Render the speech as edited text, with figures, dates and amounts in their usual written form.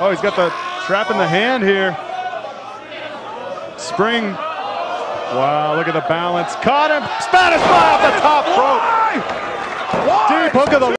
Oh, he's got the trap in the hand here. Spring. Wow, look at the balance. Caught him. Spanish fly off the top